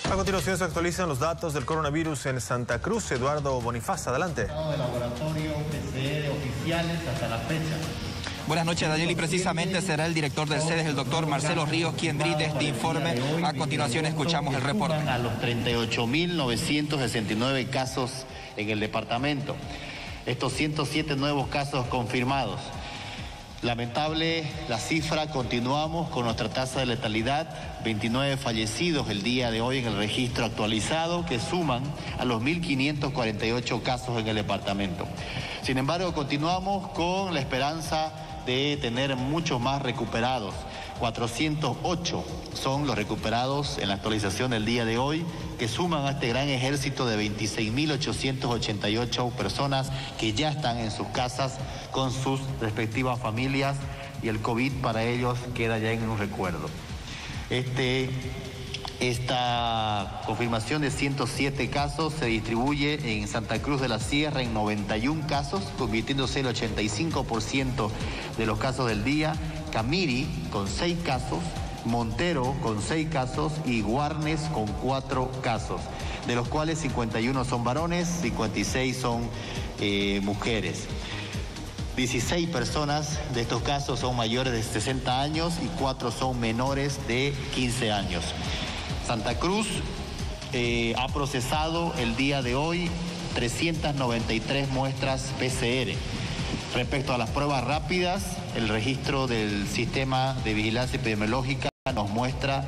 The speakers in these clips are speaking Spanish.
A continuación se actualizan los datos del coronavirus en Santa Cruz. Eduardo Bonifaz, adelante. De laboratorio PCR oficiales hasta la fecha. Buenas noches, Daniel, y precisamente será el director del CEDES, el doctor Marcelo Ríos, quien brinde este informe. A continuación escuchamos el reporte. A los 38.969 casos en el departamento. Estos 107 nuevos casos confirmados. Lamentable la cifra, continuamos con nuestra tasa de letalidad, 29 fallecidos el día de hoy en el registro actualizado, que suman a los 1.548 casos en el departamento. Sin embargo, continuamos con la esperanza de tener muchos más recuperados. 408 son los recuperados en la actualización del día de hoy, que suman a este gran ejército de 26.888 personas que ya están en sus casas con sus respectivas familias, y el COVID para ellos queda ya en un recuerdo. Esta confirmación de 107 casos se distribuye en Santa Cruz de la Sierra en 91 casos, convirtiéndose el 85% de los casos del día. Camiri con 6 casos, Montero con 6 casos y Guarnes con 4 casos, de los cuales 51 son varones, 56 son mujeres. 16 personas de estos casos son mayores de 60 años y 4 son menores de 15 años. Santa Cruz ha procesado el día de hoy 393 muestras PCR. Respecto a las pruebas rápidas, el registro del sistema de vigilancia epidemiológica nos muestra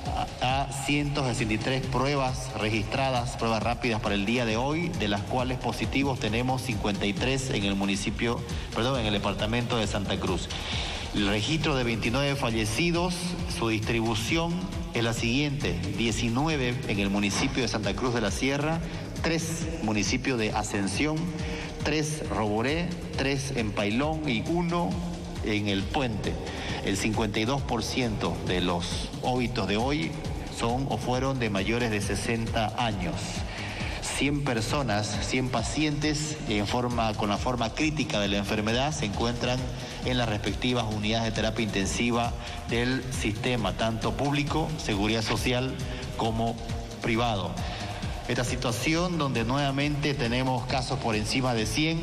a 163 pruebas registradas, pruebas rápidas para el día de hoy, de las cuales positivos tenemos 53 en el departamento de Santa Cruz. El registro de 29 fallecidos, su distribución es la siguiente: 19 en el municipio de Santa Cruz de la Sierra, 3 municipios de Ascensión, 3 Roboré, 3 en Pailón y 1 en El Puente. El 52% de los óbitos de hoy son o fueron de mayores de 60 años. 100 personas, 100 pacientes con la forma crítica de la enfermedad se encuentran en las respectivas unidades de terapia intensiva del sistema, tanto público, seguridad social, como privado. Esta situación donde nuevamente tenemos casos por encima de 100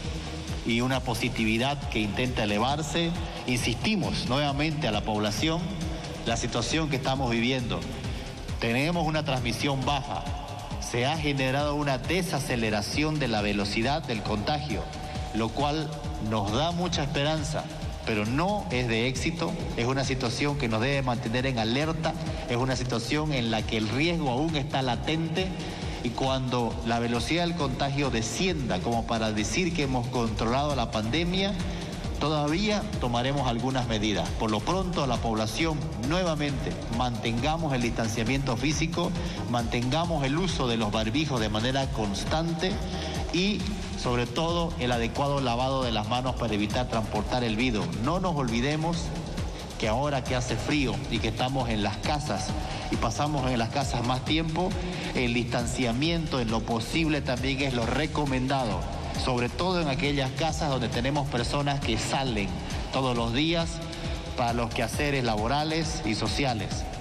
y una positividad que intenta elevarse, insistimos nuevamente a la población, la situación que estamos viviendo. Tenemos una transmisión baja, se ha generado una desaceleración de la velocidad del contagio, lo cual nos da mucha esperanza, pero no es de éxito. Es una situación que nos debe mantener en alerta, es una situación en la que el riesgo aún está latente, y cuando la velocidad del contagio descienda como para decir que hemos controlado la pandemia, todavía tomaremos algunas medidas. Por lo pronto, a la población, nuevamente, mantengamos el distanciamiento físico, mantengamos el uso de los barbijos de manera constante y, sobre todo, el adecuado lavado de las manos para evitar transportar el virus. No nos olvidemos que ahora que hace frío y que estamos en las casas y pasamos en las casas más tiempo, el distanciamiento en lo posible también es lo recomendado, sobre todo en aquellas casas donde tenemos personas que salen todos los días para los quehaceres laborales y sociales.